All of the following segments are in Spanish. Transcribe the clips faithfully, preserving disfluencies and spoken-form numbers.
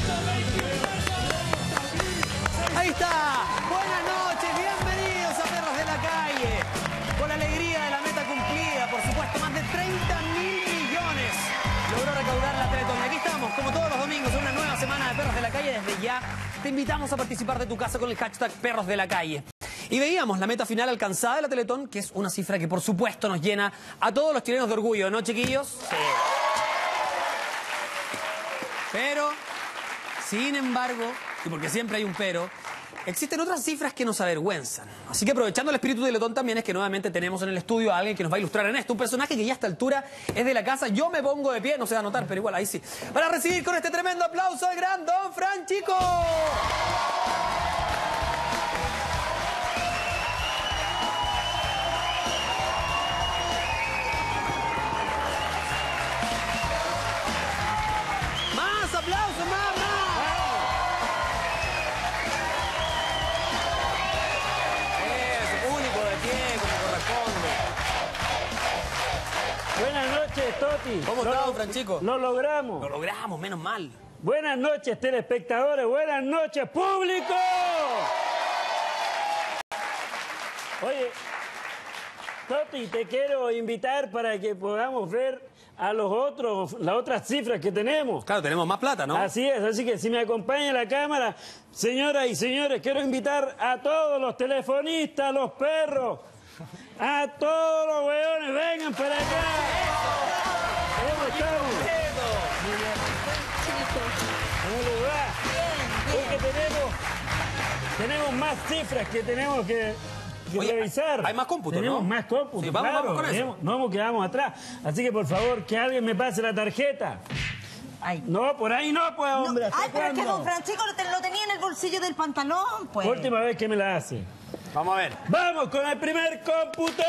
Ahí está. Buenas noches, bienvenidos a Perros de la Calle. Con la alegría de la meta cumplida, por supuesto, más de treinta mil millones logró recaudar la Teletón. Y aquí estamos, como todos los domingos, en una nueva semana de Perros de la Calle. Desde ya te invitamos a participar de tu casa con el hashtag Perros de la Calle. Y veíamos la meta final alcanzada de la Teletón, que es una cifra que por supuesto nos llena a todos los chilenos de orgullo, ¿no, chiquillos? Sí. Pero, sin embargo, y porque siempre hay un pero, existen otras cifras que nos avergüenzan. Así que aprovechando el espíritu de Teletón también es que nuevamente tenemos en el estudio a alguien que nos va a ilustrar en esto. Un personaje que ya a esta altura es de la casa. Yo me pongo de pie, no se va a notar, pero igual ahí sí. Para recibir con este tremendo aplauso al gran Don Fran Chico. Más aplausos, más, más. Buenas noches, Toti. ¿Cómo está, don Franchico? Lo logramos. Lo logramos, menos mal. Buenas noches, telespectadores. Buenas noches, público. Oye, Toti, te quiero invitar para que podamos ver a los otros, las otras cifras que tenemos. Claro, tenemos más plata, ¿no? Así es, así que si me acompaña la cámara, señoras y señores, quiero invitar a todos los telefonistas, los perros, a todos los weones, vengan para acá. ¿Cómo estamos? ¿Cómo va? Porque tenemos, tenemos más cifras que tenemos que, que Oye, revisar. hay más cómputos, Tenemos ¿no? más cómputos, Sí, vamos, claro. vamos con eso. Tenemos- no nos quedamos atrás. Así que, por favor, que alguien me pase la tarjeta. Ay. No, por ahí no, pues, No, hombre. ¿hasta ay, pero es que cuándo? don Francisco lo, te- lo tenía en el bolsillo del pantalón, pues. Última vez que me la hace. Vamos a ver. ¡Vamos con el primer cómputo!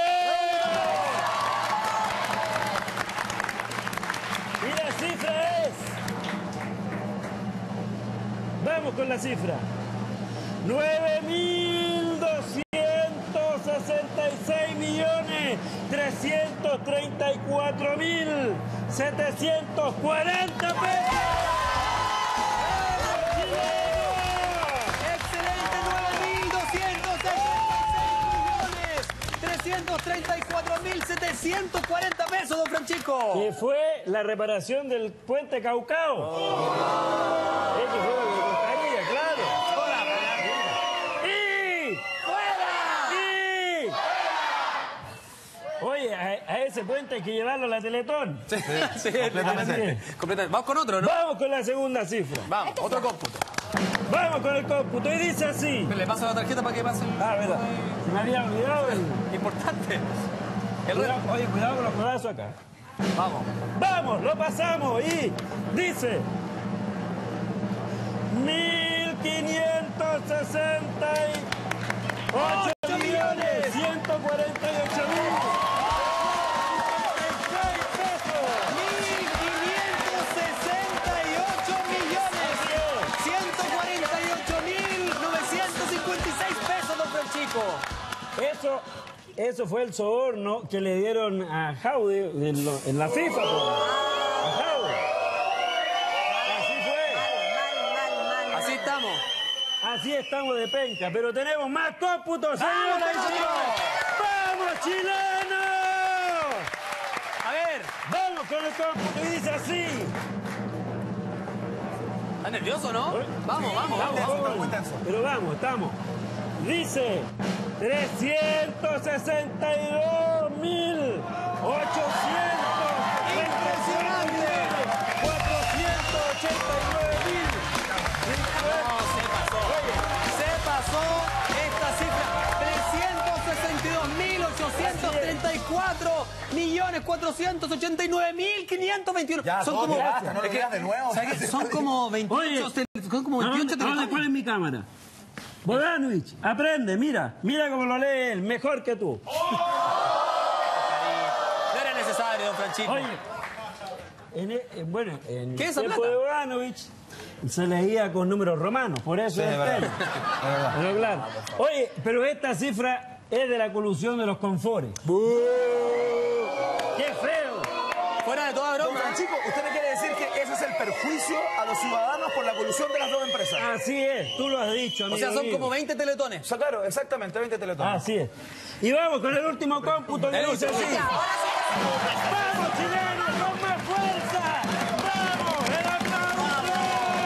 Y la cifra es... Vamos con la cifra. nueve mil doscientos sesenta y seis millones trescientos treinta y cuatro mil setecientos cuarenta pesos. Excelente, nueve mil doscientos sesenta y seis millones trescientos treinta y cuatro mil setecientos cuarenta pesos, don Franchico. Que fue la reparación del puente Caucao. Es que fue lo que costaría, claro. ¡Y! ¡Y! Oye, a, a ese puente hay que llevarlo a la Teletón. Sí, sí, completamente. completamente. Vamos con otro, ¿no? Vamos con la segunda cifra. Vamos, otro cómputo. Vamos con el cómputo. Y dice así. Le paso la tarjeta para que pase el... Ah, verdad. Se me había olvidado el... Importante. El Cuidado- resto. oye, cuidado con los codazos acá. Vamos. Vamos, lo pasamos y dice mil quinientos sesenta y ocho millones ciento cuarenta y ocho mil mil quinientos sesenta y ocho millones ciento cuarenta y ocho mil novecientos cincuenta y seis pesos, don Franchico. Eso, eso fue el soborno que le dieron a Jaude en, lo- en la FIFA. po. A Jaude. Así fue. Mal, mal, mal. Así estamos. Así estamos de penca, pero tenemos más cómputos, señoras y señores. ¡Vamos, chilenos! A ver. Vamos con el cómputo y dice así. ¿Estás nervioso, no? Vamos, vamos, vamos. Vamos, pero vamos, estamos. Dice trescientos sesenta y dos mil ochocientos ¡Impresionante! cuatrocientos ochenta y nueve mil. No, se pasó. Se pasó esta cifra. trescientos sesenta y dos mil ochocientos treinta y cuatro millones cuatrocientos ochenta y nueve mil quinientos veintiuno. Ya, Son Toti, como... basta, no lo es que- digas de nuevo. ¿sabes qué? Son como veintiocho... Oye, son como veintiocho ¿Dónde- ¿Cuál telefones. es mi cámara? Bodanovich, aprende, mira, mira cómo lo lee él, mejor que tú. No era necesario, don Franchico. Oye, en e- eh, bueno, en ¿Qué el es esa tiempo plata? de Bodanovich se leía con números romanos, por eso es es verdad, el es verdad. Pero claro. Oye, pero esta cifra es de la colusión de los confores. ¡Qué feo! Fuera de toda broma. Francisco, ¿usted me quiere decir que ese es el perjuicio a los ciudadanos por la colusión de las dos empresas? Así es, tú lo has dicho, amigo O sea, son mío. como veinte teletones. O sea, claro, exactamente, veinte teletones. Así es. Y vamos con el último cómputo que El dice último, así. sí. ¡Vamos, chilenos, con más fuerza! ¡Vamos, el aplauso!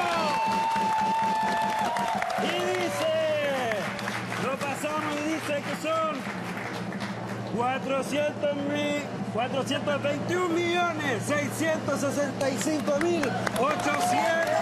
Y dice, lo pasamos y dice que son cuatrocientos mil, cuatrocientos veintiún millones, seiscientos sesenta y cinco mil, ochocientos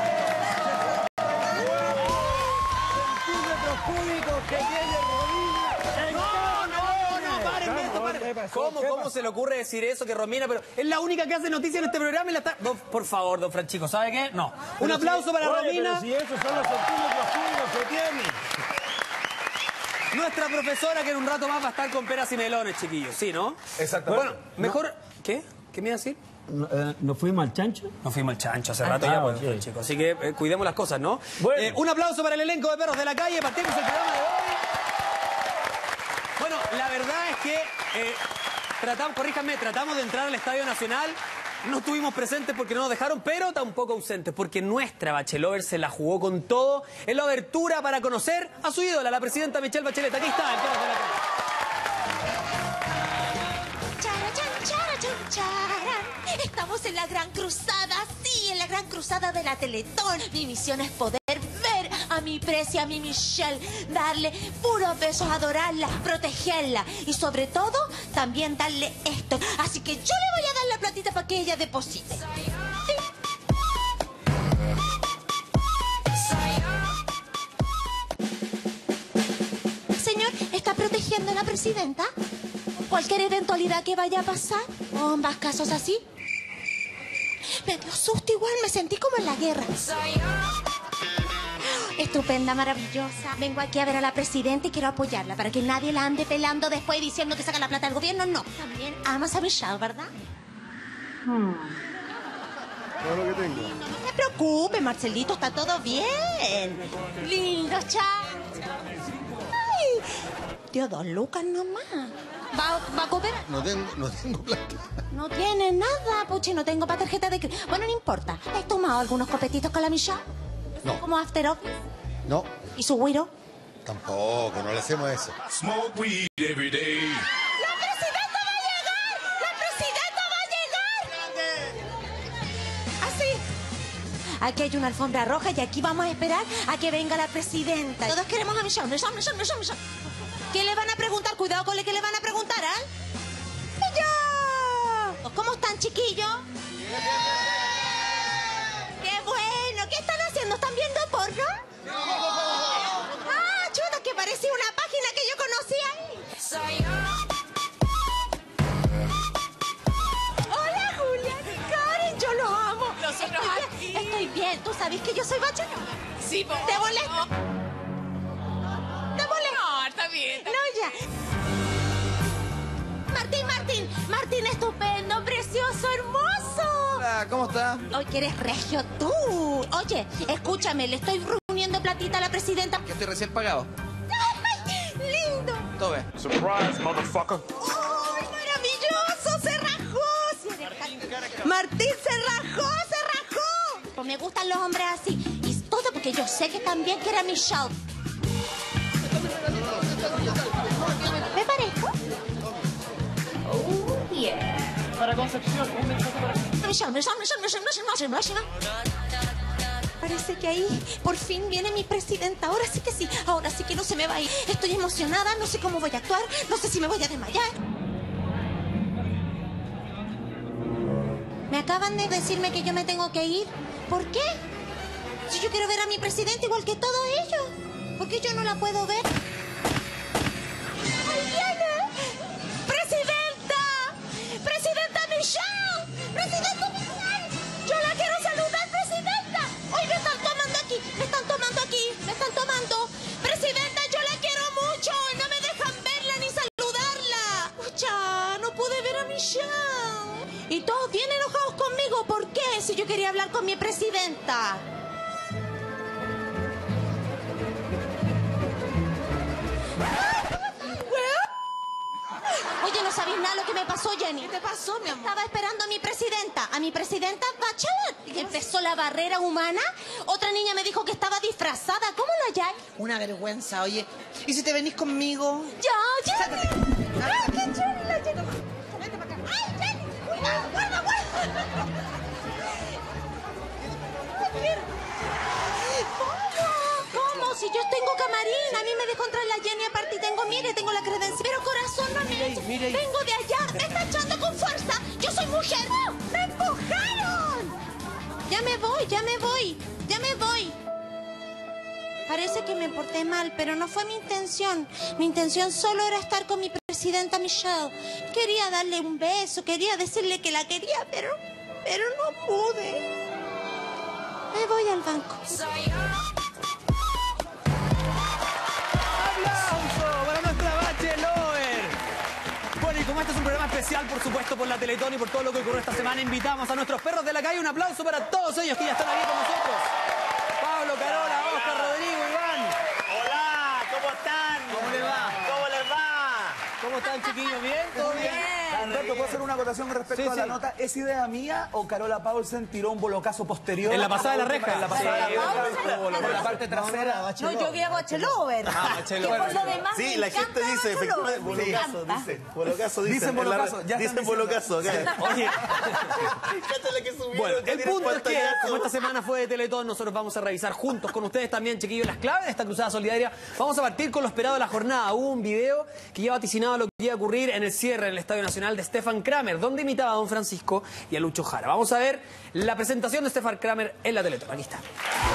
centímetros cúbicos que tiene Romina en cada No, no, paren esto, paren. ¿Qué pasó? ¿Cómo, ¿Qué ¿Cómo pasó? se le ocurre decir eso que Romina? Pero es la única que hace noticias en este programa y la está... Don- por favor, don Francisco, ¿sabe qué? No. Un Pero aplauso si- para oye, Romina, pero si esos son los centímetros cúbicos que tiene. nuestra profesora que en un rato más va a estar con peras y melones, chiquillos. ¿Sí, no? Exactamente. Bueno, mejor... ¿Qué? ¿Qué me iba a decir? ¿No, eh, ¿no fuimos al chancho? Nos fuimos al chancho hace rato Ah, ya, pues, ok. Francisco. Así que eh, cuidemos las cosas, ¿no? Bueno. Eh, un aplauso para el elenco de Perros de la Calle. Partimos el programa de hoy. Bueno, la verdad es que eh, tratamos, corríjanme, tratamos de entrar al Estadio Nacional. No estuvimos presentes porque no nos dejaron, pero tampoco ausentes, porque nuestra Bachelover se la jugó con todo en la abertura para conocer a su ídola, la presidenta Michelle Bachelet. Aquí está, el Perros de la Calle. Charachan, charachan, charan. Estamos en la gran cruzada, sí, en la gran cruzada de la Teletón. Mi misión es poder ver a mi precia, a mi Michelle, darle puros besos, adorarla, protegerla y sobre todo también darle esto. Así que yo le voy a dar la platita para que ella deposite. Sí. Señor, ¿está protegiendo a la presidenta? Cualquier eventualidad que vaya a pasar, o ambas casos así. Me dio susto igual, me sentí como en la guerra. Estupenda, maravillosa. Vengo aquí a ver a la presidenta y quiero apoyarla para que nadie la ande pelando después diciendo que saca la plata del gobierno. No, también amas a Michelle, ¿verdad? Todo lo que tengo. No te preocupes, Marcelito, está todo bien. Lindo, chao. Ay, dio dos lucas nomás. ¿Va, va a cooperar? No tengo, no tengo plata. No tiene nada, puchi, no tengo para tarjeta de crédito. Bueno, no importa. ¿Has tomado algunos copetitos con la Michelle? No. ¿Como after office? No, ¿Y su güiro? tampoco, no le hacemos eso. Smoke weed every day. ¡La presidenta va a llegar! ¡La presidenta va a llegar! Así. Aquí hay una alfombra roja y aquí vamos a esperar a que venga la presidenta. Todos queremos a Michelle, Michelle, Michelle, Michelle, Michelle. ¿Qué le van a preguntar? Cuidado con lo que le van a preguntar, ¿ah? ¡Ella! ¿Cómo están, chiquillos? ¡Qué bueno! ¿Qué están haciendo? ¿Están viendo porno? ¡Ah, chuta! Que parecía una página que yo conocía ahí. Hola, Julián y Karen, yo los amo. Nosotros estoy aquí. bien, estoy bien. ¿Tú sabes que yo soy bachelor? Sí, vos. ¿Te molesta? ¿Te molesta? No, está bien. está No, ya. Martín, Martín, Martín, estupendo, precioso, hermoso. Hola, ¿cómo está? Hoy que eres regio tú. Oye, escúchame, le estoy reuniendo platita a la presidenta. Yo estoy recién pagado. ¡Ay, lindo! Todo bien. Surprise, motherfucker. ¡Ay, maravilloso! ¡Se rajó! Sí, deja- Martín se rajó, se rajó. Pues me gustan los hombres así. Y todo porque yo sé que también quiere a Michelle. ¿Me parezco? Oh, yeah. Para Concepción, un mensaje para... Michelle, Michelle, Michelle, Michelle, Michelle, Michelle. Parece que ahí por fin viene mi presidenta. Ahora sí que sí, ahora sí que no se me va a ir. Estoy emocionada, no sé cómo voy a actuar, no sé si me voy a desmayar. Me acaban de decirme que yo me tengo que ir. ¿Por qué? Si yo quiero ver a mi presidenta igual que todos ellos. ¿Por qué yo no la puedo ver? ¡Ahí viene! ¡Presidenta! ¡Presidenta Michelle! ¡Presidenta Michelle! ¡Yo la quiero saludar, presidenta! ¡Hoy me están tomando aquí! ¡Me están tomando aquí! ¡Me están tomando! ¡Presidenta, yo la quiero mucho! ¡No me dejan verla ni saludarla! ¡Pucha! ¡No pude ver a Michelle! Y todos bien enojados conmigo. ¿Por qué? Si yo quería hablar con mi presidenta. Oye, ¿no sabéis imaginar lo que me pasó, Jenny. ¿Qué te pasó, mi amor? Estaba esperando a mi presidenta, a mi presidenta Bachelet. Empezó la barrera humana. Otra niña me dijo que estaba disfrazada. ¿Cómo la halláis? Una vergüenza, oye. ¿Y si te venís conmigo? ¡Ya, Jenny! ¡Ay, qué Jenny, la Jenny! Vente para acá. ¡Ay, Jenny! ¡Cuidado, guarda, guarda! ¿Cómo? ¿Cómo? Si yo tengo camarín, a mí me dejó entrar la Jenny, aparte tengo, mire, tengo la credencial. Pero corazón, no me eche. Vengo de allá, me está echando con fuerza. Yo soy mujer. ¡No! ¡Me empujaron! Ya me voy, ya me voy, ya me voy. Parece que me porté mal, pero no fue mi intención. Mi intención solo era estar con mi presidenta Michelle. Quería darle un beso, quería decirle que la quería, pero, pero no pude. Me voy al banco. ¡Aplauso para nuestra Bachelover! Bueno, y como este es un programa especial, por supuesto, por la Teletón y por todo lo que ocurrió esta semana, invitamos a nuestros perros de la calle. Un aplauso para todos ellos que ya están aquí con nosotros. Pablo, Carola, Oscar, Rodrigo, Iván. Hola, ¿cómo están? ¿Cómo les va? ¿Cómo les va? ¿Cómo están, chiquillos? ¿Bien? ¿Todo bien? Alberto, ¿puedo hacer una acotación respecto Sí, a la sí. nota? ¿Es idea mía o Carola Paulsen tiró un bolocazo posterior? En la pasada de la última- reja. En la pasada de la Sí, reja. Paulsen. Por la parte trasera. No, yo vi a Bachelover. Ah, Bachelover. Que por lo demás Sí, me la gente encanta dice, Bachelover. efectivamente, Me bolocazo, encanta. dice. Bolocazo, dicen. Dicen en la bolocazo, red. ya están Dicen diciendo. bolocazo, acá. Oye, Fíjate que subieron, bueno, ya el tienen punto es que, pantallazo. como esta semana fue de Teletón, nosotros vamos a revisar juntos con ustedes también, chiquillos, las claves de esta cruzada solidaria. Vamos a partir con lo esperado de la jornada. Hubo un video que ya vaticinaba lo que iba a ocurrir en el cierre en el Estadio Nacional de Stefan Kramer, donde imitaba a Don Francisco y a Lucho Jara. Vamos a ver la presentación de Stefan Kramer en la Teletón. Aquí está.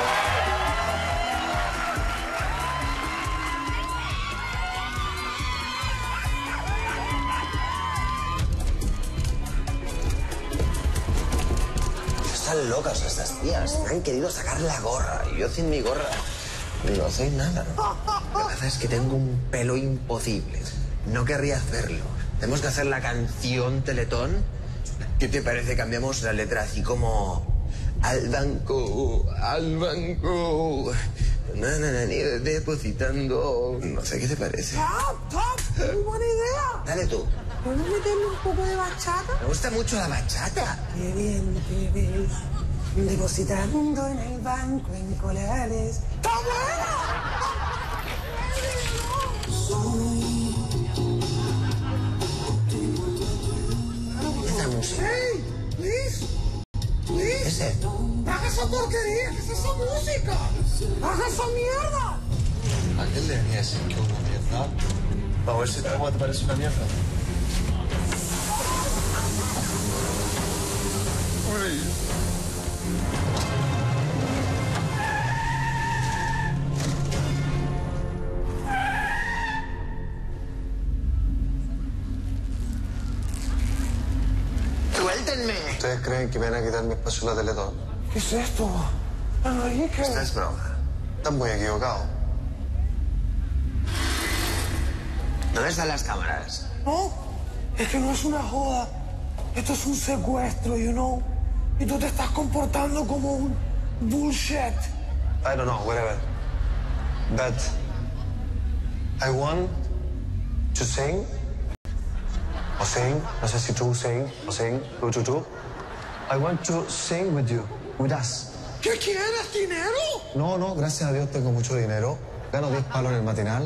Están locas estas tías. Me han querido sacar la gorra. Y yo sin mi gorra no soy nada. Lo que pasa es que tengo un pelo imposible. No querría hacerlo. Tenemos que hacer la canción Teletón. ¿Qué te parece? Cambiamos la letra así como... Al banco, al banco. Na, na, na, ni depositando. No sé qué te parece. ¡Top, top! ¡Muy buena idea! Dale tú. ¿Podemos meterle un poco de bachata? Me gusta mucho la bachata. ¡Qué bien te ves! Depositando en el banco en Colares. ¡Está Esa música. ¡Hey! ¡Liz! ¡Liz! Ese. ¡Baja esa porquería! ¿Qué es esa música? ¡Baja esa mierda! ¿A qué le venías que una mierda? A ver si cómo te parece una mierda. ¡Suéltenme! ¿Ustedes creen que me van a quitar mi espacio en la Teletón? ¿Qué es esto? Enrique. Esta es broma. Están muy equivocados. ¿Dónde están las cámaras? No, es que no es una joda. Esto es un secuestro, you know. Y tú te estás comportando como un bullshit. I don't know, whatever. But I want to sing, or sing, no sé si tú sing, o sing, tú, tú, tú. I want to sing with you, with us. ¿Qué quieres, dinero? No, no, gracias a Dios tengo mucho dinero. Gano diez palos en el matinal.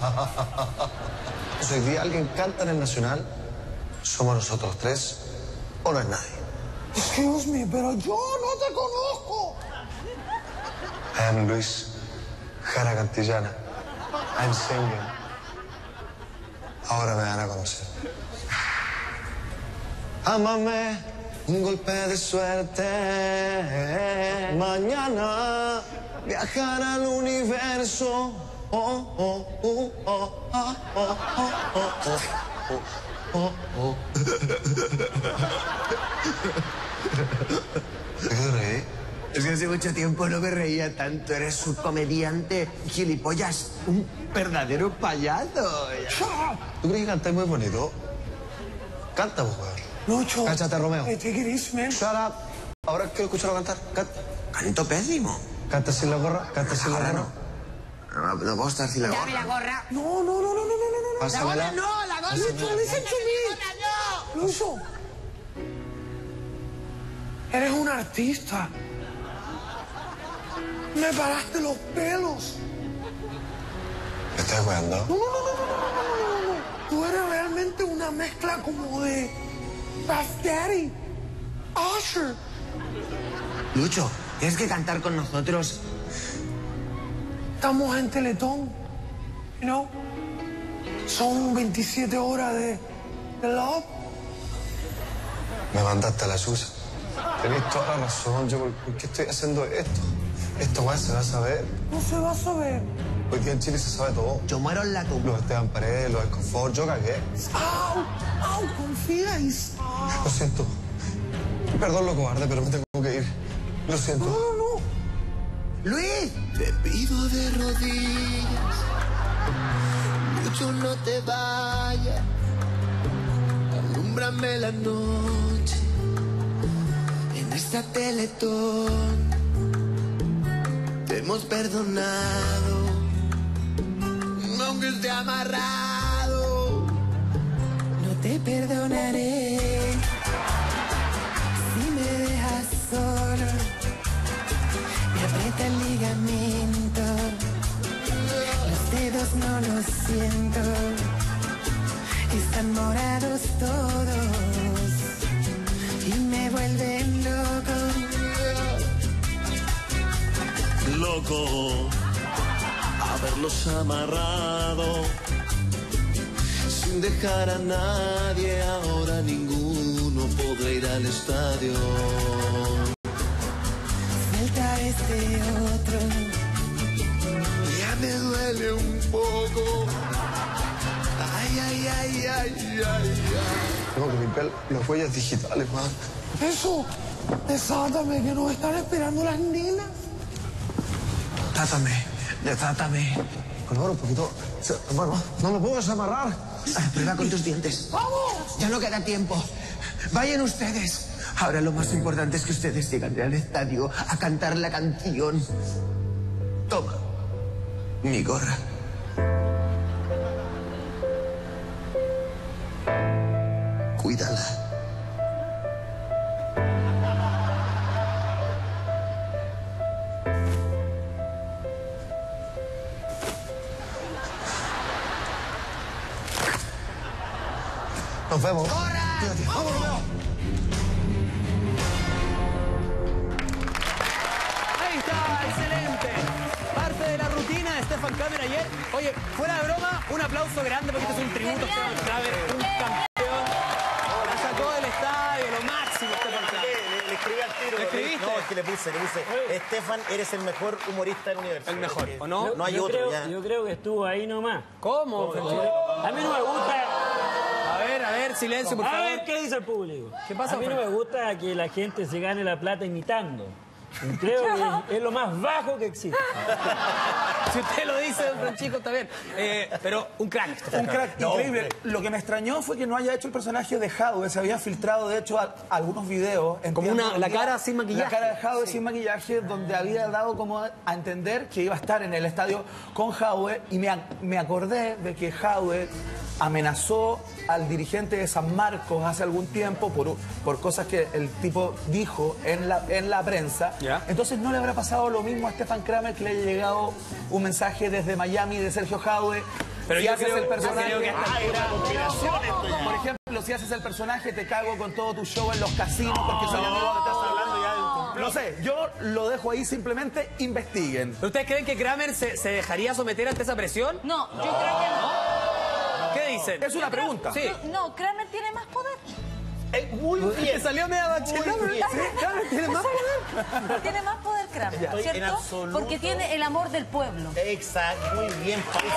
Si hoy día alguien canta en el Nacional, somos nosotros tres, o no es nadie. Excuse me, pero yo no te conozco. I am Luis Jara Cantillana. I'm singing. Ahora me van a conocer. Ámame, un golpe de suerte. Mañana viajar al universo. Oh, oh, oh, oh, oh, oh, oh, oh, oh, oh. ¿De qué te reí? Es que hace mucho tiempo no me reía tanto. Eres un comediante, gilipollas, un verdadero payaso. ¿Tú crees que cantas muy bonito? Canta, pues, weón. Lucho. Cállate, Romeo. Hey, take it easy, man. Shut up. Ahora quiero escucharlo cantar. Canta. Canto pésimo. Canta sin la gorra. Canta sin la Ahora gorra. no. No, no puedo estar sin la gorra. Dame la gorra. No, no, no, no, no, no, no. Pásamela. No, la gorra. Lucho, listen to me. Lucho, eres un artista. Me paraste los pelos. ¿Me estás jugando? No, no, no, no, no, no, no, no. Tú eres realmente una mezcla como de Puff Daddy, Usher. Lucho, tienes que cantar con nosotros. Estamos en Teletón, you know? Son veintisiete horas de, de love. Me mandaste a la suya. Tenés toda la razón. Yo, ¿por, por qué estoy haciendo esto? Esto, weón, se va a saber. No se va a saber. Hoy día en Chile se sabe todo. Yo muero en la tumba. Los Esteban Paredes, los Esconfort, yo cagué. ¡Au! ¡Au! Confía y... Lo siento. Perdón lo cobarde, pero me tengo que ir. Lo siento. No, no, no. ¡Luis! Te pido de rodillas, Lucho, no te vayas. Alúmbrame la noche en esta Teletón. Te hemos perdonado, aunque esté amarrado. No te perdonaré si me dejas solo. Me aprieta el ligamento, los dedos no los siento, están morados todos y me vuelven loco. Loco, haberlos amarrado sin dejar a nadie. Ahora ninguno podrá ir al estadio. Suelta este otro, ya me duele un poco. Ay, ay, ay, ay, ay, ay. Tengo que limpiar las huellas digitales, man. Eso, desátame, que nos están esperando las nenas. Desátame, desátame. Por favor, un poquito. Bueno, no me puedo desamarrar. Prueba con tus dientes. ¡Vamos! Ya no queda tiempo. Vayan ustedes. Ahora lo más importante es que ustedes llegan al estadio a cantar la canción. Toma, mi gorra. Cuídala. Nos vemos. Cuídate. Vámonos. Ahí está, excelente. Parte de la rutina de Stefan Kramer ayer. Oye, fuera de broma, un aplauso grande porque este es un tributo a Stefan Kramer, un campeón. La sacó del estadio, lo máximo, Stefan Kramer. Le, le escribí al tiro. ¿Le escribiste? No, es que le puse, le puse. Estefan, eres el mejor humorista del universo. El mejor, ¿o no? No hay yo otro creo, ya. Yo creo que estuvo ahí nomás. ¿Cómo? A mí no me gusta... A ver, a ver, silencio, por A favor. ver qué dice el público. ¿Qué pasa, A mí no Frank? me gusta que la gente se gane la plata imitando. Creo que es lo más bajo que existe. Si usted lo dice, don Francisco, está bien. Eh, pero un crack. Un crack No, increíble. hombre. Lo que me extrañó fue que no haya hecho el personaje de Howe. Se habían filtrado, de hecho, a- algunos videos. Como entiendo, una- la donde- cara sin maquillaje. La cara de Howe sin maquillaje, donde había dado como a, a entender que iba a estar en el estadio con Howe. Y me, a- me acordé de que Howe amenazó al dirigente de San Marcos hace algún tiempo por, por cosas que el tipo dijo en la, en la prensa. ¿Ya? Entonces no le habrá pasado lo mismo a Stefan Kramer, que le haya llegado un mensaje desde Miami de Sergio Howe. Pero si yo haces creo- el yo personaje, creo que a esta altura- por ejemplo, si haces el personaje, te cago con todo tu show en los casinos porque soy amigo de... Estás hablando ya de un complot. No sé, yo lo dejo ahí, simplemente investiguen. ¿Pero ustedes creen que Kramer se, se dejaría someter ante esa presión? No, yo creo que no. ¿Qué dicen? Es una pregunta. Sí. No, Kramer tiene más poder. Eh, muy Te bien. salió media bachelada. Muy bien. Sí, Kramer tiene más poder. Tiene más poder Kramer, Estoy en ¿cierto? absoluto- Porque tiene el amor del pueblo. Exacto, muy bien, Pausa.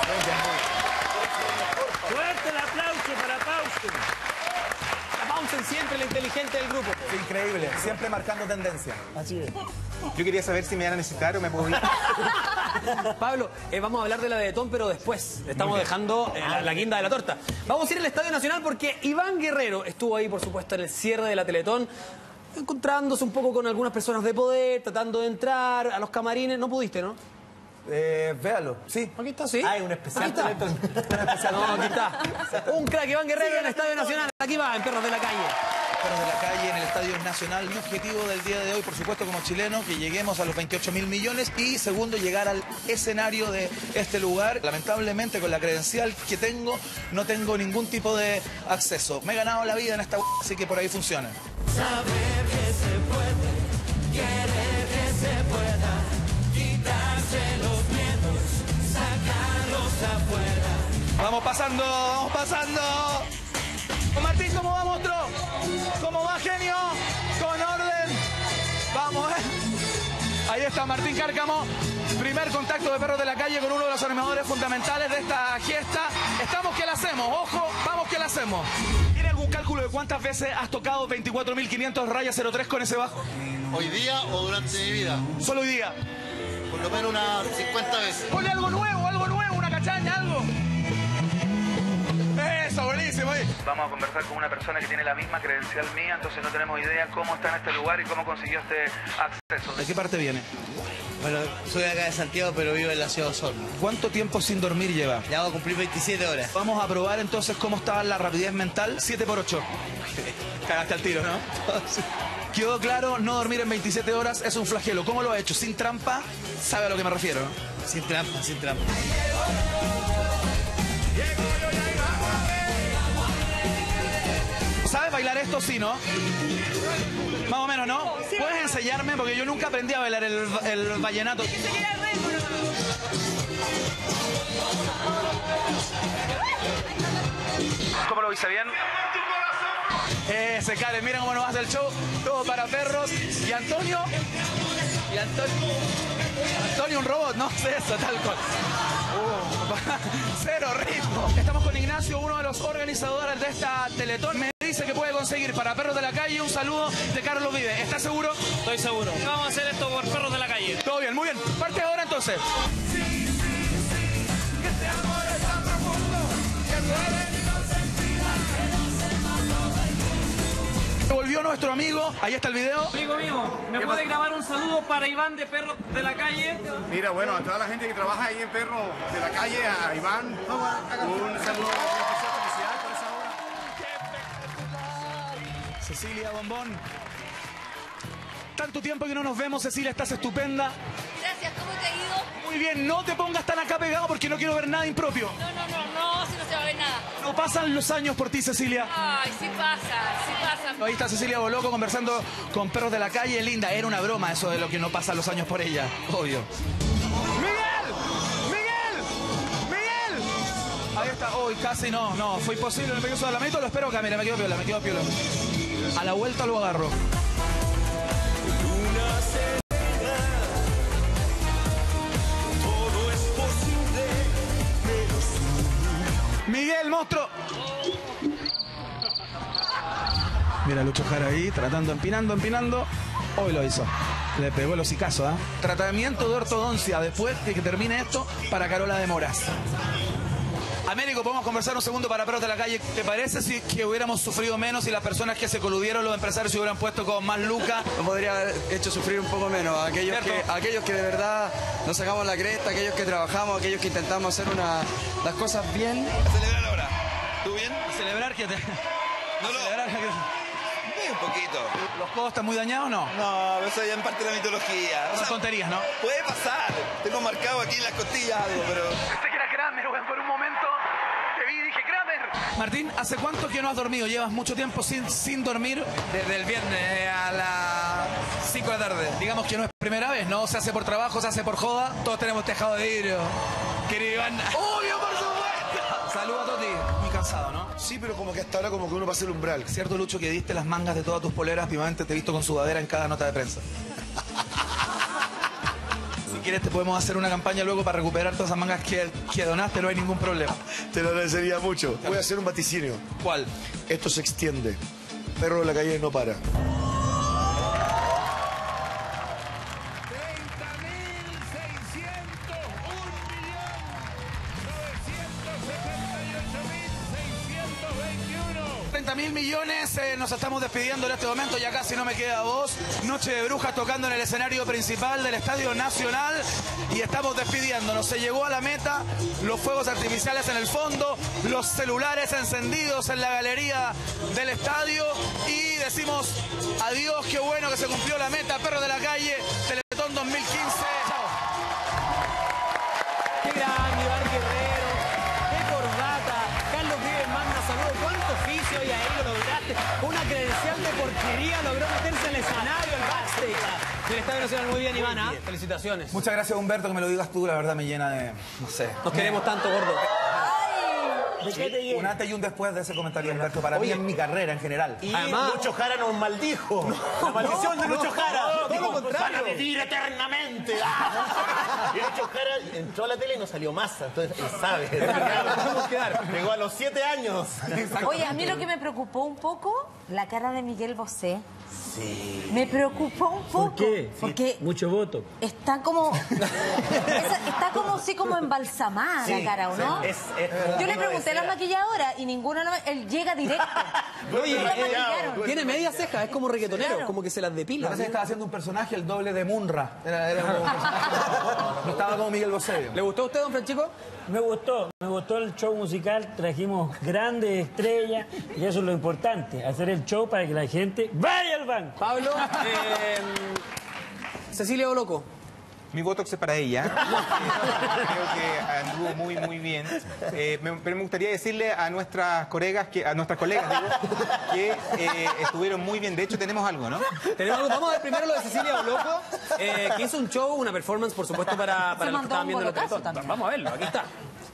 Fuerte el aplauso para Pausen. Pausen siempre la inteligente del grupo. Increíble, siempre marcando tendencia. Así es. Yo quería saber si me van a necesitar o me puedo ir. Pablo, eh, vamos a hablar de la de Teletón, pero después. Estamos dejando eh, la, la guinda de la torta. Vamos a ir al Estadio Nacional porque Iván Guerrero estuvo ahí, por supuesto, en el cierre de la Teletón, encontrándose un poco con algunas personas de poder, tratando de entrar a los camarines. No pudiste, ¿no? Eh, véalo. Sí. Aquí está, sí. Hay un especial. Aquí está. Un especial. No, aquí está. Un crack Iván Guerrero en el Estadio Nacional. Aquí va, en Perros de la Calle. Perros de la Calle en el Estadio Nacional. Mi objetivo del día de hoy, por supuesto, como chileno, que lleguemos a los veintiocho mil millones y segundo, llegar al escenario de este lugar. Lamentablemente, con la credencial que tengo, no tengo ningún tipo de acceso. Me he ganado la vida en esta así que por ahí funciona. Saber que se puede, querer que se pueda, quitarse los miedos, sacarlos afuera. Vamos pasando, vamos pasando. Martín, ¿cómo va, monstruo? ¿Cómo va, genio? Con orden. Vamos, eh. Ahí está Martín Cárcamo. Primer contacto de Perros de la Calle con uno de los animadores fundamentales de esta fiesta. Estamos que la hacemos, ojo, vamos que la hacemos. ¿Tiene algún cálculo de cuántas veces has tocado veinticuatro mil quinientos raya cero tres con ese bajo? ¿Hoy día o durante mi vida? Solo hoy día. Por lo menos unas cincuenta veces. Ponle algo nuevo, algo nuevo, una cachaña, algo. Eso, buenísimo. Vamos a conversar con una persona que tiene la misma credencial mía, entonces no tenemos idea cómo está en este lugar y cómo consiguió este acceso. ¿De qué parte viene? Bueno, soy acá de Santiago, pero vivo en la ciudad de Osorno. ¿Cuánto tiempo sin dormir lleva? Ya voy a cumplir veintisiete horas. Vamos a probar entonces cómo está la rapidez mental. siete por ocho. Cagaste al tiro, ¿no? Quedó claro, no dormir en veintisiete horas es un flagelo. ¿Cómo lo ha hecho? ¿Sin trampa? ¿Sabe a lo que me refiero? Sin trampa, sin trampa. ¿Sabes bailar esto? Sí, ¿no? Más o menos, ¿no? ¿Puedes enseñarme? Porque yo nunca aprendí a bailar el, el vallenato. ¿Cómo lo hice bien? Ese Karen, miren cómo nos hace el show. Todo para perros. Y Antonio. Y Antonio. Antonio, un robot, no sé eso, tal cual. Uh, cero ritmo. Estamos con Ignacio, uno de los organizadores de esta Teletón. Me dice que puede conseguir para Perros de la Calle un saludo de Carlos Vive. ¿Estás seguro? Estoy seguro. Vamos a hacer esto por Perros de la Calle. Todo bien, muy bien. Parte ahora entonces. Volvió nuestro amigo, ahí está el video. Amigo mío, ¿me puede grabar un saludo para Iván de Perros de la Calle? Mira, bueno, a toda la gente que trabaja ahí en Perros de la Calle, a Iván, un saludo especial, felicidades por esa hora. Cecilia Bombón. Tanto tiempo que no nos vemos, Cecilia, estás estupenda. Gracias, ¿cómo te ha ido? Muy bien, no te pongas tan acá pegado porque no quiero ver nada impropio. No, no, no, no, si no se va a ver nada. No pasan los años por ti, Cecilia. Ay, sí pasa, sí pasa. Ahí está Cecilia Boloco conversando con Perros de la Calle. Linda, era una broma eso de lo que no pasan los años por ella, obvio. ¡Miguel! ¡Miguel! ¡Miguel! Ahí está, hoy casi no, no, fue imposible, me pegué su lamento, lo espero acá, mira, me quedo piola, me quedo piola. A la vuelta lo agarro. Miguel, monstruo. Mira Lucho Jara ahí, tratando, empinando, empinando. Hoy lo hizo. Le pegó el hocicazo, ¿eh? Tratamiento de ortodoncia después de que termine esto para Carola de Moras. Américo, podemos conversar un segundo para Perros de la Calle. ¿Te parece si que hubiéramos sufrido menos si las personas que se coludieron, los empresarios, se hubieran puesto con más lucas? Nos podría haber hecho sufrir un poco menos. Aquellos que, aquellos que de verdad nos sacamos la cresta, aquellos que trabajamos, aquellos que intentamos hacer una, las cosas bien. Celebrar ahora. ¿Tú bien? Celebrar que te... No, no. Celebrar que... Sí, un poquito. ¿Los codos están muy dañados o no? No, eso ya en parte de la mitología. Son o sea, tonterías, ¿no? Puede pasar. Tengo marcado aquí en las costillas algo, pero... Pensé que era Kramer, weón, por un momento. Te vi y dije, Kramer. Martín, ¿hace cuánto que no has dormido? ¿Llevas mucho tiempo sin, sin dormir? Desde el viernes a las cinco de la tarde. Digamos que no es primera vez, ¿no? Se hace por trabajo, se hace por joda. Todos tenemos tejado de vidrio. Querido Iván. ¡Obvio, por supuesto! Saludos a Toti. Muy cansado, ¿no? Sí, pero como que hasta ahora como que uno pasa el umbral. Cierto, Lucho, que diste las mangas de todas tus poleras. Últimamente te he visto con sudadera en cada nota de prensa. Si quieres te podemos hacer una campaña luego para recuperar todas esas mangas que, que donaste, no hay ningún problema. Te lo agradecería mucho. Voy a hacer un vaticinio. ¿Cuál? Esto se extiende. Perro de la Calle no para. treinta mil millones, eh, nos estamos despidiendo en este momento, ya casi no me queda voz. Noche de Brujas tocando en el escenario principal del Estadio Nacional y estamos despidiéndonos. Se llegó a la meta, los fuegos artificiales en el fondo, los celulares encendidos en la galería del estadio y decimos adiós, qué bueno que se cumplió la meta, Perros de la Calle, Teletón dos mil quince. Chao. Qué grande, Iván Guerrero. Qué corbata. Carlos Vives manda saludos. ¿Cuánto oficio y ahí lo lograste? Una credencial de porquería logró meterse al escenario, al backstage del Estadio Nacional. Muy bien, Iván. ¿Ah? Felicitaciones. Muchas gracias, Humberto, que me lo digas tú. La verdad me llena de... no sé. Nos queremos tanto, gordo. ¿De qué te llena? Un antes y un después de ese comentario, Humberto, para Oye, mí en mi carrera en general. Y además, Lucho Jara nos maldijo. No, la maldición no, de Lucho no, Jara. No, todo lo contrario. Van a vivir eternamente. Y Lucho Jara entró a la tele y no salió más. Entonces, él sabe. Llegó a los siete años. Oye, a mí lo que me preocupó un poco, la cara de Miguel Bosé. Sí. Me preocupó un poco. ¿Por qué? Porque sí, mucho voto. Está como... esa, está como así como embalsamada sí, la cara, ¿o no? Sí, es, es, Yo le pregunté a la maquilladora y ninguna... Él llega directo. Oye, eh, tiene media ceja, es como reggaetonero, claro. Como que se las depila. Parece que estaba haciendo un personaje, el doble de Munra. Era, era como... no estaba como Miguel Bosé. ¿Le gustó a usted, don Francisco? Me gustó, me gustó el show musical, trajimos grandes estrellas y eso es lo importante, hacer el show para que la gente vaya al banco. Pablo, eh, Cecilia Oloco. Mi voto es para ella. Creo que anduvo muy, muy bien. Eh, me, pero me gustaría decirle a nuestras colegas, que, a nuestras colegas, digo, que eh, estuvieron muy bien. De hecho, tenemos algo, ¿no? Tenemos algo. Vamos a ver primero lo de Cecilia Oloco, eh, que hizo un show, una performance, por supuesto, para, para los que estaban viendo la Teletón. Vamos a verlo, aquí está.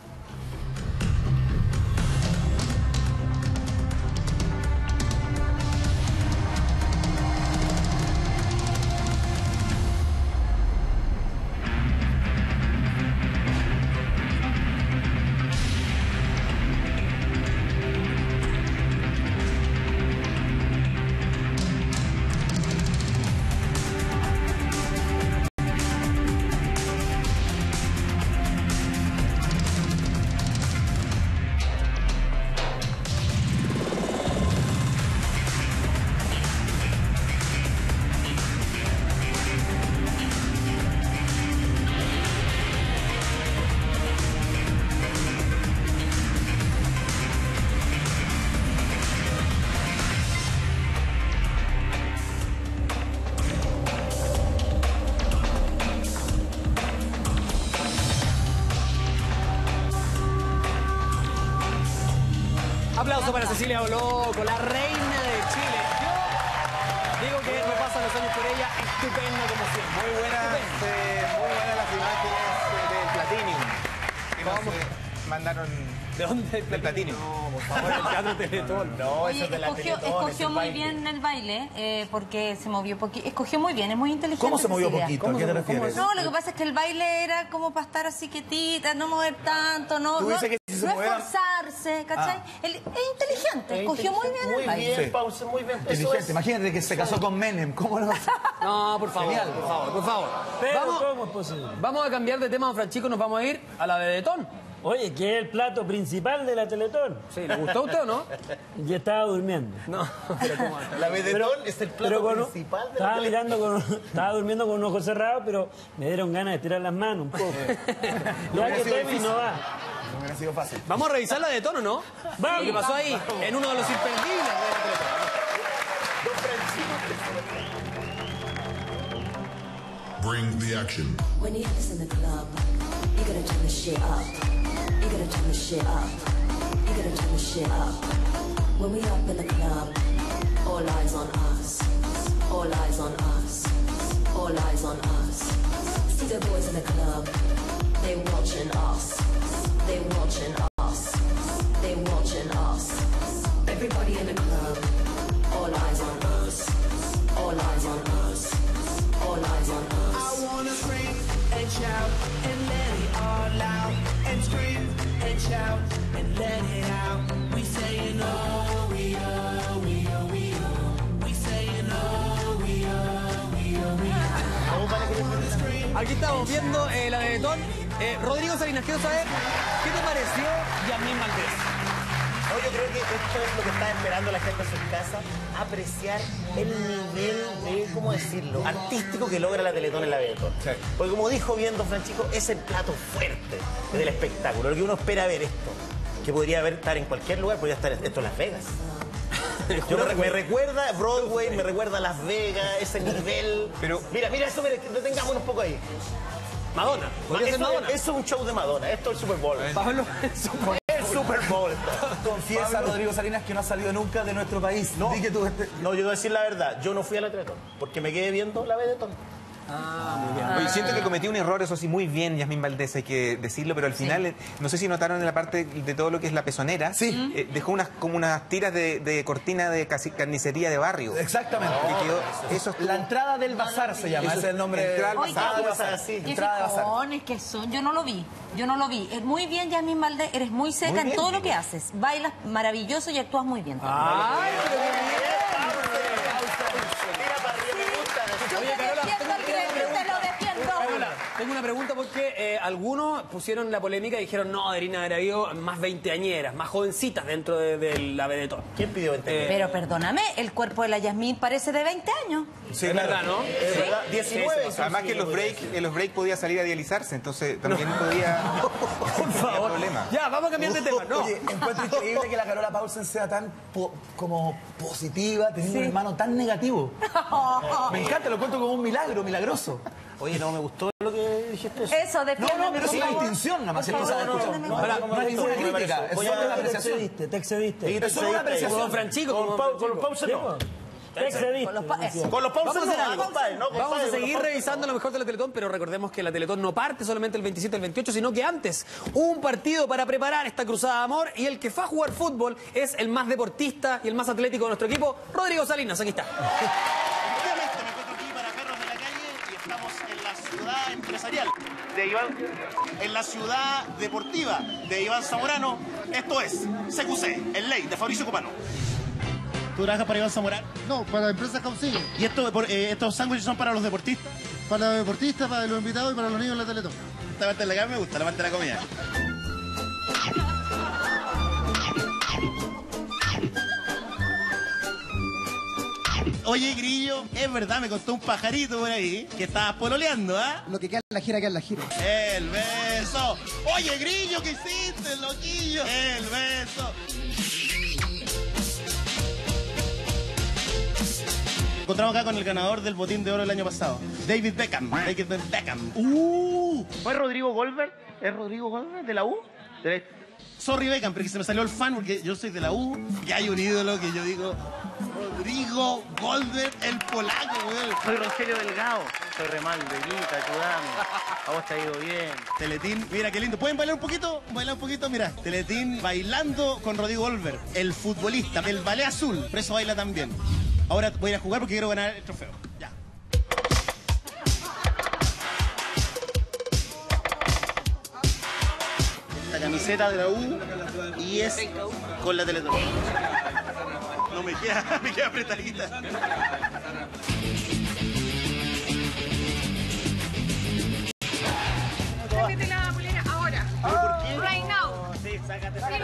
Aplauso para Cecilia Oloco, la reina de Chile. Yo digo que me pasan los años por ella, estupenda como siempre. Muy buenas, eh, muy buenas las imágenes del Platinum. Que nos eh, mandaron... ¿De dónde? Del Platinum. No, por favor, el Teatro Teletón. No, Oye, eso es de la escogió, Teletón, escogió es muy el bien el baile, eh, porque se movió poquito. Escogió muy bien, es muy inteligente. ¿Cómo se movió Cecilia. poquito? ¿A qué te refieres? No, lo que pasa es que el baile era como para estar así quietita, no mover tanto, no, no, que si se no movía... esforzarse, ¿cachai? Ah. Él es inteligente, Es escogió muy bien muy el baile. bien, Sí. Pause, muy bien. Eso Inteligente. es. Imagínate que se casó con Menem. ¿Cómo no? No, por favor, Genial. por favor, por favor. Pero Vamos, ¿cómo es posible? vamos a cambiar de tema, don Francisco, nos vamos a ir a la de Detón. Oye, que es el plato principal de la Teletón. Sí, ¿le gustó a usted o no? Yo estaba durmiendo. No, pero ¿cómo? La Vedetón es el plato Pero con- principal de estaba la mirando con, estaba durmiendo con un ojo cerrado, pero me dieron ganas de estirar las manos un poco. Ya que Temi no va. No hubiera sido fácil. Vamos a revisar la de Detón, ¿o no? Vamos. Lo que pasó ahí, en uno de los imperdibles de la Teletón. Bring the action. When you have this in the club, you gotta turn the shit up. You gotta turn the shit up. You gotta turn the shit up. When we up in the club, all eyes on us. All eyes on us. All eyes on us. See the boys in the club, they watching us. They watching us. They watching us. Everybody in the club, all eyes on us. All eyes on us. All eyes on us. I wanna scream and shout and let it all out. And scream and shout and let it out. We saying oh, we oh, we oh, we oh. We saying oh, we oh, we oh, we oh. Aquí estamos viendo eh, la de Detón. Eh, Rodrigo Salinas, quiero saber, ¿qué te pareció Yasmín Valdés? No, yo creo que esto es lo que está esperando la gente en sus casas, apreciar el nivel de, ¿cómo decirlo?, artístico que logra la Teletón en la Teletón. Sí. Porque como dijo bien don Francisco, es el plato fuerte del espectáculo, lo que uno espera ver esto, que podría haber estar en cualquier lugar, podría estar esto en Las Vegas. Yo me, me recuerda Broadway, me recuerda Las Vegas, ese nivel. Pero mira, mira eso, mira, detengámonos un poco ahí. Madonna. Ma, eso, Madonna. Eso es un show de Madonna, esto es el Super Bowl. Pablo, el Super, el Super Bowl. Confiesa, Pablo, Rodrigo Salinas, que no ha salido nunca de nuestro país. No, que tú este... no, yo voy a decir la verdad, yo no fui a la Teletón, porque me quedé viendo la Teletón. Ah, muy bien. Oye, siento que cometí un error, eso sí, muy bien, Yasmín Valdés, hay que decirlo, pero al final, sí. no sé si notaron en la parte de todo lo que es la pezonera, sí. eh, dejó unas como unas tiras de, de cortina de casi, carnicería de barrio. Exactamente. Oh, quedó, eso estuvo... La entrada del bazar se llama, ese es el nombre. Entrada del bazar. Oye, bazar así. ¿Qué fijones que son? Yo no lo vi, yo no lo vi. Muy bien, Yasmín Valdés, eres muy seca muy bien, en todo lo que haces. Bailas maravilloso y actúas muy bien. Ay, pero qué bien. Tengo una pregunta porque eh, algunos pusieron la polémica y dijeron no, Irina haber habido más veinteañeras, más jovencitas dentro de, de la Teletón. ¿Quién pidió veinte? Eh, Pero perdóname, el cuerpo de la Yasmín parece de veinte años. Sí, es verdad, ¿no? Es ¿Sí? verdad. diecinueve. Sí, además que en los break, en los break podía salir a dializarse, entonces también no. podía... Por favor. Problema. Ya, vamos a cambiar de tema. No. Oye, encuentro increíble que la Carola Paulsen sea tan po como positiva, teniendo sí. un hermano tan negativo. Me encanta, lo cuento como un milagro, milagroso. Oye, no me gustó lo que dijiste eso. Eso, defiéndeme. No, no, pero es una distinción, nada más. No, no, no, no, no, no es ninguna crítica. Es solo una apreciación. Te excediste, te excediste. Es solo una apreciación. Con Franchico, con los Pausen no. Te excediste. Con los, pa con los Pausen vamos a, hacer no, compadre, no, compadre, vamos a seguir los revisando lo mejor de la Teletón, pero recordemos que la Teletón no parte solamente el veintisiete el veintiocho, sino que antes hubo un partido para preparar esta cruzada de amor y el que fue a jugar fútbol es el más deportista y el más atlético de nuestro equipo, Rodrigo Salinas. Aquí está. Empresarial de Iván, en la ciudad deportiva de Iván Zamorano. Esto es C Q C, el ley de Fabricio Copano. ¿Tú trabajas para Iván Zamorano? No, para la empresa Caucillo. ¿Y esto, por, eh, estos sándwiches son para los deportistas? Para los deportistas, para los invitados y para los niños en la Teletón. Esta parte de la carne me gusta, la parte de la comida. Oye, Grillo, es verdad, me contó un pajarito por ahí que estabas pololeando, ¿ah? ¿eh? Lo que queda en la gira, queda en la gira. El beso. Oye, Grillo, ¿qué hiciste, loquillo? El beso. Encontramos acá con el ganador del botín de oro del año pasado, David Beckham. David Beckham. Uh, ¿Fue Rodrigo Goldberg? ¿Es Rodrigo Goldberg de la U? De la... Sorry, Beckham, pero que se me salió el fan porque yo soy de la U y hay un ídolo que yo digo... Rodrigo Goldberg, el polaco, güey. Soy Rogelio Delgado. Soy Remal, Benita, ayúdame. A vos te ha ido bien. Teletín, mira qué lindo. ¿Pueden bailar un poquito? Bailar un poquito, mira. Teletín bailando con Rodrigo Goldberg, el futbolista, el ballet azul. Por eso baila también. Ahora voy a ir a jugar porque quiero ganar el trofeo. Ya. La camiseta de la U y es con la Teletón. No me queda, me queda apretadita. Sácate la polera ahora. ¿Por qué? Right now. Sí, sácate. Tiro.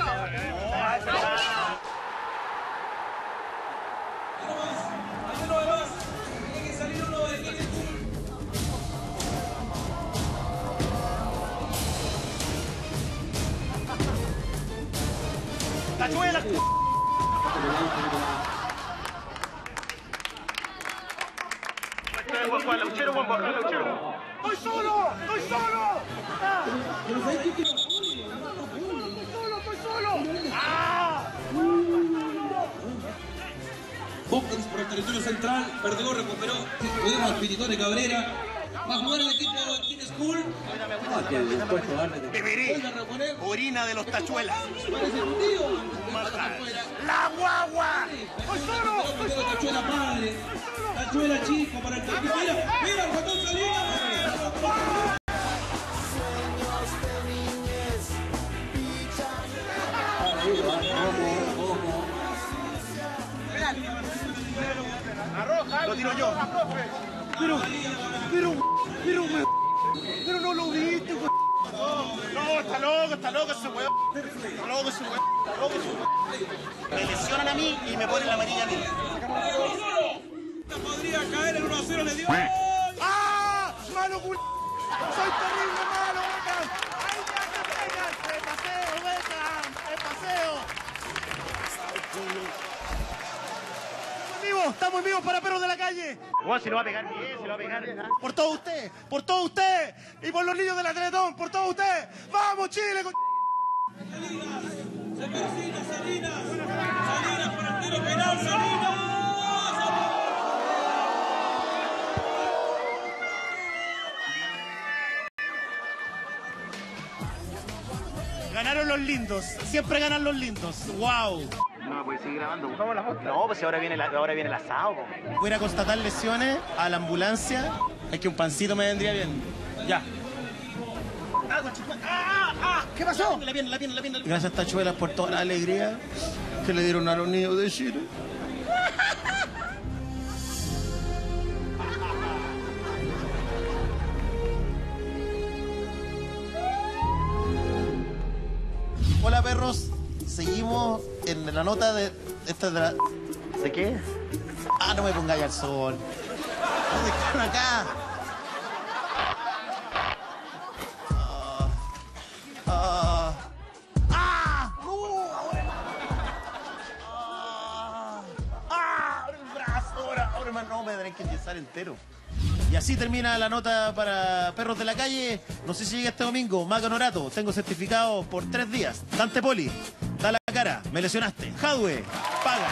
¡Tachuela! ¡Estoy solo! ¡Estoy solo! ¡Ah! ¡Estoy solo! ¡Estoy solo! ¡Ah! Hopkins por el territorio central, Perdigó recuperó, cuidemos a Spiritone Cabrera, va a jugar el equipo de King School. Beberé orina de los tachuelas. ¡La guagua! ¡Estoy solo! ¡Estoy solo! Tachuela padre, tachuela chico para el que mira, mira el botón Salinas. Lo tiro yo. Pero, pero, pero, pero no lo viste, güey. No, no, está loco, está loco ese weón. Está loco ese weón. Está loco ese weón. me lesionan a mí y me ponen la amarilla a mí. Podría caer en uno a cero, le dio. ¡Ah! ¡Mano cul... ¡Soy terrible malo, Beckham! ¡Ay, ya te pegas! ¡De paseo, Beckham! ¡De paseo! ¡Estamos vivos! ¡Estamos vivos para perros de la calle! Juan, se lo va a pegar bien, se lo va a pegar. Por todo usted, por todo usted y por los niños de la Teletón, por todo usted. ¡Vamos, Chile! Con... Se persina Salinas. Salinas por el tiro penal, Salinas. Ganaron los lindos, siempre ganan los lindos. ¡Wow! No, pues seguir grabando. ¿Cómo la foto? No, pues ahora viene, la, ahora viene el asado. Po. Voy a ir a constatar lesiones a la ambulancia. Es que un pancito me vendría bien. Ya. ¡Ah, ah! ¿Qué pasó? La pierna, la pierna, la pierna. Gracias, Tachuelas, por toda la alegría que le dieron a los niños de Chile. Hola, perros. Seguimos en la nota de esta de la... ¿De qué? Ah, no me pongáis al sol. ¿Dónde están acá? Ah. Ah. ¡Ah! ¡No! ¡Ahora! ¡Ah! ¡Ah! ¡Ahora el brazo! Ahora, ahora más no, me tendré que enyesar entero. Y así termina la nota para perros de la calle. No sé si llega este domingo. Maca Norato, tengo certificado por tres días. Dante Poli, da la cara, me lesionaste. Jadwe, paga.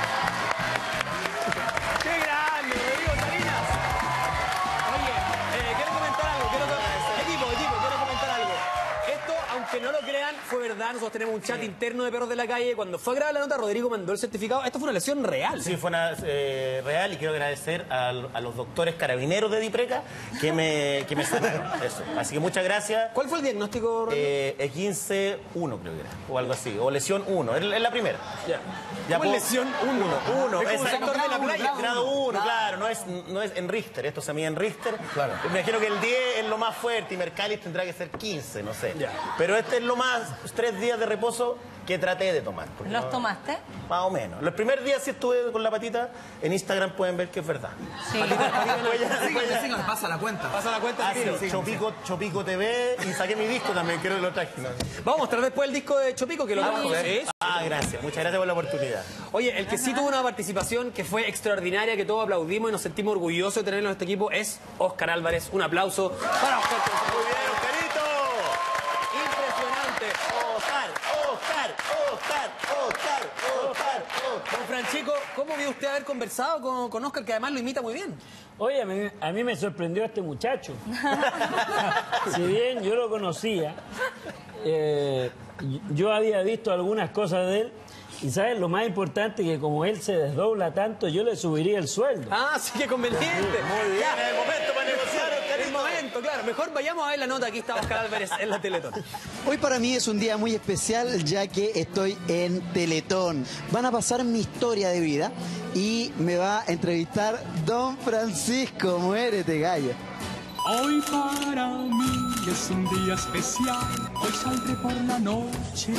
¡Qué grande, Rodrigo Salinas! Oye, eh, quiero comentar algo. Quiero... Equipo, equipo, quiero comentar algo. Esto, aunque no lo crean, fue verdad. Nosotros tenemos un chat sí. interno de perros de la calle. Cuando fue a grabar la nota, Rodrigo mandó el certificado. Esto fue una lesión real. Sí, fue una eh, real y quiero agradecer a, a los doctores carabineros de Dipreca que me, que me sanaron. Eso. Así que muchas gracias. ¿Cuál fue el diagnóstico, Rodrigo? Eh, E quince uno creo que era, o algo así. O lesión uno, es la primera. Ya. Ya ¿Cómo puedo... lesión uno? Uno, es como sector de la playa. Grado uno, claro, no es, no es en Richter, esto se mide en Richter. Claro. Me imagino que el diez es lo más fuerte y Mercalis tendrá que ser quince, no sé. Ya. Pero este es lo más, tres días de reposo que traté de tomar. ¿Los no, tomaste? Más o menos. Los primeros días sí estuve con la patita, en Instagram pueden ver que es verdad. Sí. Patita, patita, Síganme, síganme, pasa la cuenta. Pasa la cuenta. Ah, sí, sí, Chopico, Chopico T V y saqué mi disco también, creo que lo traje. ¿No? Vamos a mostrar después el disco de Chopico que lo Ah, trajo. ¿Sí? ah, gracias. Muchas gracias por la oportunidad. Oye, el que sí tuvo una participación que fue extraordinaria, que todos aplaudimos y nos sentimos orgullosos de tenerlo en este equipo, es Óscar Álvarez. Un aplauso para Óscar. Muy bien, Oscarito. Impresionante. Óscar, Óscar, Óscar, Óscar, Óscar, Óscar. Don Franchico, ¿cómo vio usted haber conversado con, con Óscar, que además lo imita muy bien? Oye, a mí, a mí me sorprendió este muchacho. Si bien yo lo conocía, eh, yo había visto algunas cosas de él. Y ¿sabes? Lo más importante es que como él se desdobla tanto, yo le subiría el sueldo. Ah, sí, que conveniente. Muy bien, Ya. es el momento para negociar, Oscarito. El momento, claro. Mejor vayamos a ver la nota. Aquí está Óscar Álvarez en la Teletón. Hoy para mí es un día muy especial ya que estoy en Teletón. Van a pasar mi historia de vida y me va a entrevistar Don Francisco. Muérete, gallo. Hoy para mí es un día especial. Hoy saldré por la noche.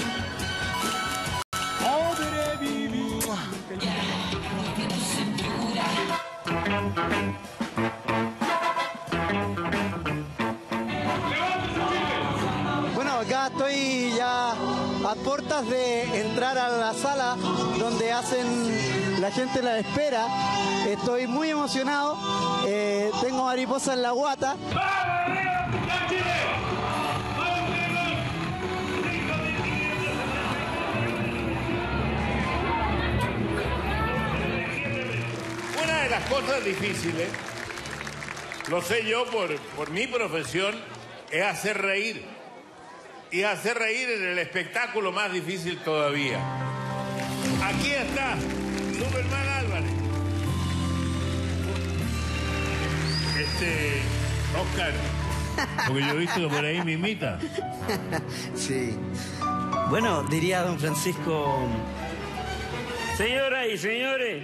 Podré vivir. Bueno, acá estoy ya a puertas de entrar a la sala donde hacen la gente la espera. Estoy muy emocionado. Eh, tengo mariposa en la guata. Una de las cosas difíciles, lo sé yo por, por mi profesión, es hacer reír. Y hacer reír en el espectáculo más difícil todavía. Aquí está Superman Álvarez. Este, Óscar, porque yo he visto que por ahí me imita. Sí. Bueno, diría don Francisco... Señoras y señores,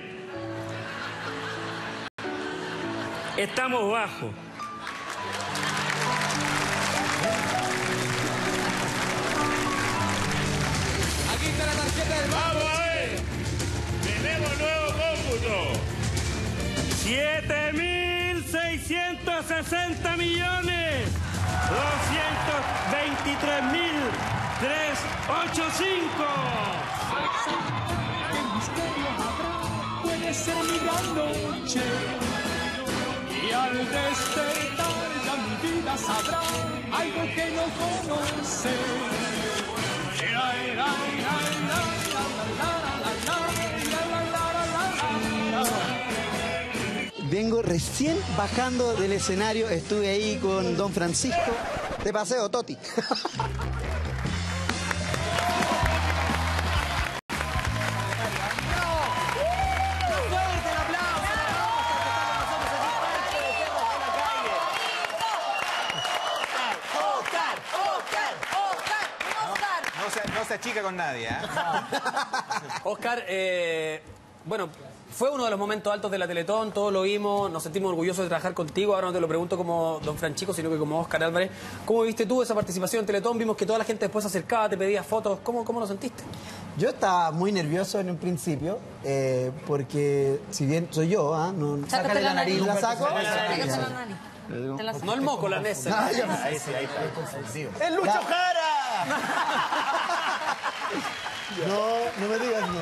estamos bajos. Aquí está la tarjeta del banco. ¡Vamos a ver! siete mil seiscientos sesenta millones doscientos veintitrés mil trescientos ochenta y cinco. ¿Qué misterio habrá? Puede ser mi gran noche. Y al despertar ya mi vida sabrá algo que no conoce. Vengo recién bajando del escenario, estuve ahí con Don Francisco. De paseo, Toti. No se, no se achica con nadie, ¿eh? Oscar, eh, bueno, fue uno de los momentos altos de la Teletón, todos lo vimos, nos sentimos orgullosos de trabajar contigo. Ahora no te lo pregunto como Don Francisco, sino que como Oscar Álvarez. ¿Cómo viste tú esa participación en Teletón? Vimos que toda la gente después se acercaba, te pedía fotos. ¿Cómo, cómo lo sentiste? Yo estaba muy nervioso en un principio, eh, porque si bien soy yo, ¿ah? No, Sácate la nariz. la saco. Sácate la nariz. Te la- No el moco, la nesa. Ah, yo- Ahí sí, ahí está. ¡Es Lucho Ya. Jara! No, no me digas no.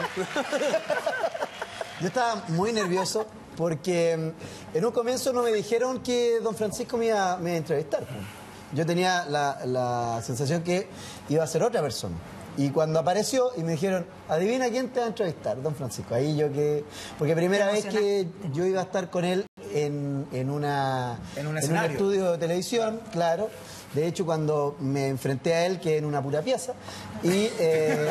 Yo estaba muy nervioso porque mm, en un comienzo no me dijeron que Don Francisco me iba, me iba a entrevistar. Yo tenía la, la sensación que iba a ser otra persona. Y cuando apareció y me dijeron, adivina quién te va a entrevistar, Don Francisco. Ahí yo que... Porque primera vez que yo iba a estar con él en, en, una, En un en escenario. estudio de televisión, claro. De hecho, cuando me enfrenté a él, que en una pura pieza. Y... eh,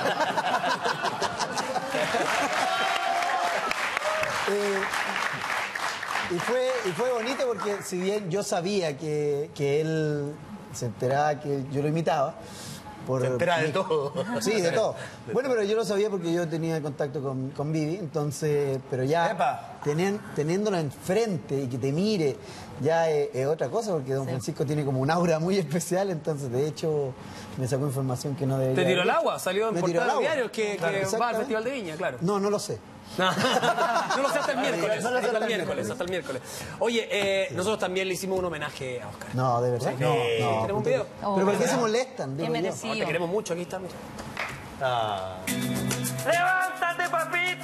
eh, y, fue, y fue bonito porque si bien yo sabía que, que él se enteraba que yo lo imitaba... Por, Se entera de todo. Sí, de todo. Bueno, pero yo lo sabía porque yo tenía contacto con, con Vivi, entonces, pero ya tenían, teniéndolo enfrente y que te mire, ya es, es otra cosa, porque Don Francisco tiene como un aura muy especial, entonces de hecho me sacó información que no debería. Te tiró haber al hecho. agua, salió en Me tiró portada al de agua. diarios que, Claro, que va al exactamente. Festival de Viña, claro. No, no lo sé. No, no lo sé hasta el miércoles. No lo sé hasta el hasta el miércoles, miércoles. hasta el miércoles. Oye, eh, nosotros también le hicimos un homenaje a Oscar. No, de verdad. Sí. No, Sí. no. ¿Tenemos un video? Pero ¿por qué se molestan? Qué Digo yo. merecido. No, te queremos mucho, aquí está, mira. Ah. ¡Levántate, papito!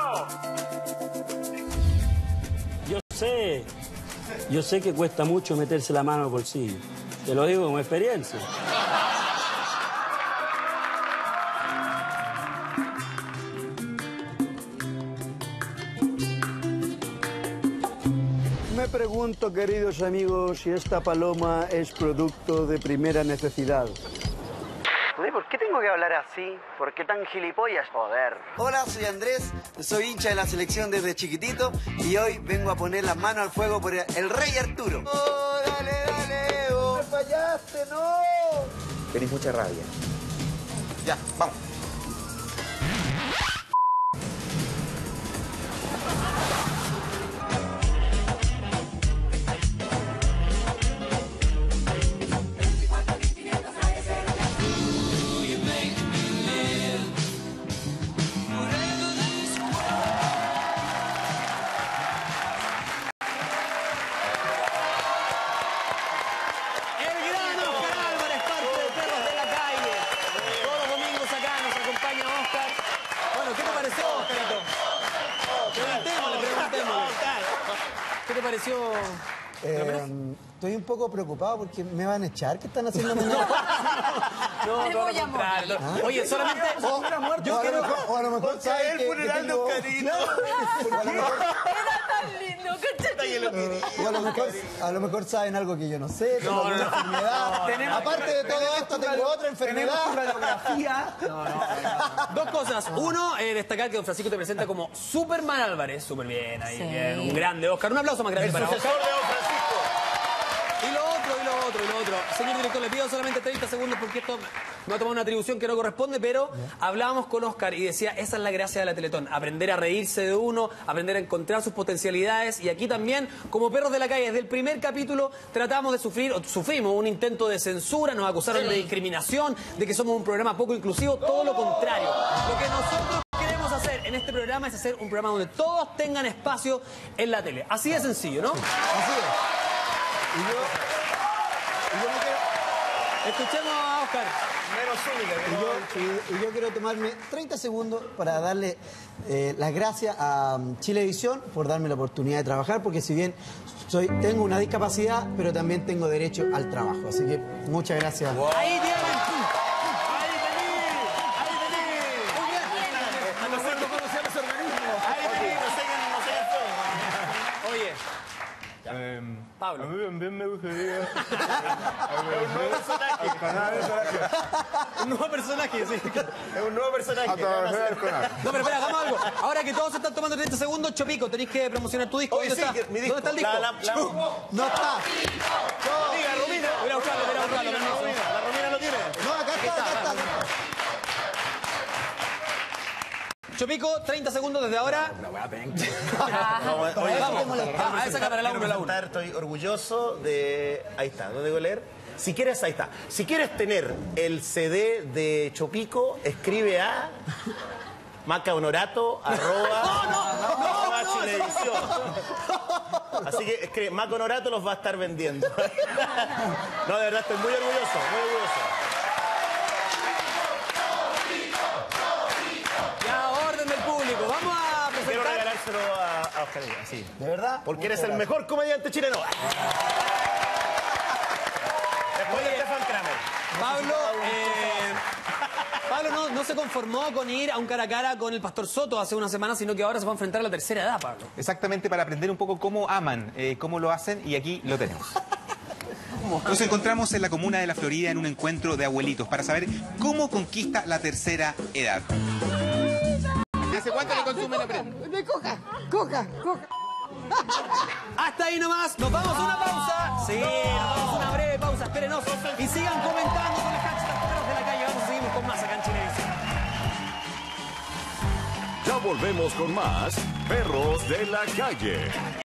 Yo sé, yo sé que cuesta mucho meterse la mano al bolsillo. Te lo digo como experiencia. Me pregunto, queridos amigos, si esta paloma es producto de primera necesidad. ¿Por qué tengo que hablar así? ¿Por qué tan gilipollas? Joder. Hola, soy Andrés, soy hincha de la selección desde chiquitito y hoy vengo a poner las manos al fuego por el Rey Arturo. ¡Oh, dale, dale! Oh. ¡Me fallaste, no! Tenés mucha rabia. Ya, vamos. El gran Oscar Álvarez, parte de Perros de la Calle. Todos los domingos acá nos acompaña Oscar. Bueno, ¿qué te pareció, Oscarito? Preguntémosle, preguntémosle. ¿Qué te pareció? Eh, estoy un poco preocupado porque me van a echar. ¿Qué están haciendo mañana? No, Me todo voy lo a contrario. ¿Ah? Oye, solamente... O, Yo o a lo quiero... mejor, o a lo mejor saben que, que tengo... O a lo mejor, Era tan lindo, o a lo mejor, a lo mejor saben algo que yo no sé, tengo No, alguna no, no. enfermedad. Tenemos- Aparte de todo esto, tengo otra enfermedad. Dos cosas. Uno, eh, destacar que Don Francisco te presenta como Superman Álvarez. Súper bien, ahí, Sí. bien. Un grande Oscar. Un aplauso más grande para Oscar. Y lo otro, y lo otro, y lo otro. Señor director, le pido solamente treinta segundos porque esto me ha tomado una atribución que no corresponde, pero hablábamos con Oscar y decía, esa es la gracia de la Teletón, aprender a reírse de uno, aprender a encontrar sus potencialidades, y aquí también, como Perros de la Calle, desde el primer capítulo tratamos de sufrir, o sufrimos un intento de censura, nos acusaron de discriminación, de que somos un programa poco inclusivo, todo lo contrario. Lo que nosotros queremos hacer en este programa es hacer un programa donde todos tengan espacio en la tele. Así de sencillo, ¿no? Así es. Y yo, y yo me quiero... Escuchemos a Oscar. Menos única. Y yo, y- y yo quiero tomarme treinta segundos para darle eh, las gracias a um, Chilevisión por darme la oportunidad de trabajar, porque si bien soy, tengo una discapacidad, pero también tengo derecho al trabajo. Así que muchas gracias. Ahí tienen. No sé cómo se llama ese organismo. Ahí tenés, no sé qué- no sé qué fue. Oye, Pablo. A mí también me gustaría. un nuevo personaje, sí. Es un nuevo personaje. No, pero espera, hagamos algo. Ahora que todos se están tomando treinta segundos, Chopico, tenéis que promocionar tu disco. Oye, ¿Dónde sí, está? que mi disco. ¿Dónde está el disco? La- la- la- Chu. No está. Diga, Romina. Voy a buscarlo, voy a buscarlo. La permiso. Romina, la Romina lo tiene. No, acá está, acá está. Chopico, treinta segundos desde ahora. No, Oye, vamos, quiero vamos, a esa cámara, la quiero uno, la uno. presentar, Estoy orgulloso de... Ahí está, ¿no debo leer? Si quieres, ahí está. Si quieres tener el C D de Chopico, escribe a... macahonorato, arroba... arroba Chilevisión. Así que escribe, Macahonorato los va a estar vendiendo. No, de verdad, estoy muy orgulloso, muy orgulloso. Ya, orden del público. Vamos a Quiero presentar. regalárselo a, a Oscar Díaz, sí. ¿De verdad? Porque eres el mejor comediante chileno. Después de Stefan Kramer. Pablo, eh, Pablo no, no se conformó con ir a un cara a cara con el Pastor Soto hace una semana, sino que ahora se va a enfrentar a la tercera edad, Pablo. Exactamente, para aprender un poco cómo aman, eh, cómo lo hacen, y aquí lo tenemos. Nos encontramos en la comuna de La Florida en un encuentro de abuelitos para saber cómo conquista la tercera edad. ¿Hace cuánto le consume la prenda? De coca, coca, coca. Hasta ahí nomás, nos vamos a una pausa. Sí, nos vamos a una breve pausa, espérenos. Y sigan comentando con el hashtag Perros de la Calle. Vamos a seguir con más acá en Chilevisión. Ya volvemos con más Perros de la Calle.